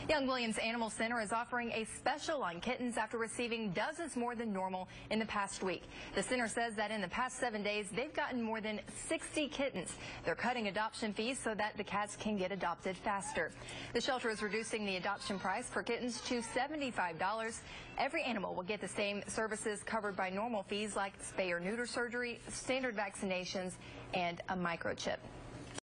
Young Williams Animal Center is offering a special on kittens after receiving dozens more than normal in the past week. The center says that in the past 7 days, they've gotten more than 60 kittens. They're cutting adoption fees so that the cats can get adopted faster. The shelter is reducing the adoption price for kittens to $75. Every animal will get the same services covered by normal fees like spay or neuter surgery, standard vaccinations, and a microchip.